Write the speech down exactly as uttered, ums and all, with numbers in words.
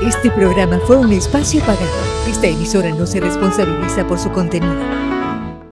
Este programa fue un espacio pagado. Esta emisora no se responsabiliza por su contenido.